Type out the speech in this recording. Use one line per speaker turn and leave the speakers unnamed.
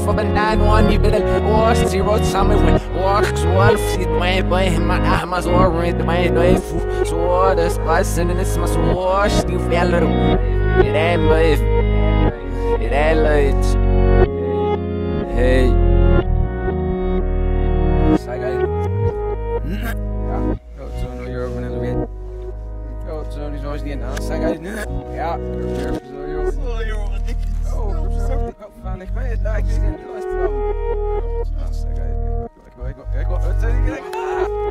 for the 9-1, you better watch 0 summer when walks one feet my boy, my arms or red, my life. So the spice and this must wash you fellow. It ain't life, it ain't light. Hey, Sideline. Ja, zo nu hier over net weer. Ja, zo nu zoals die in de Sideline. Ja, zo joh. Zo joh, dik. Oh, zo. Van ik weet het, ik zie het. Sideline. Ik wil, wat zeg ik?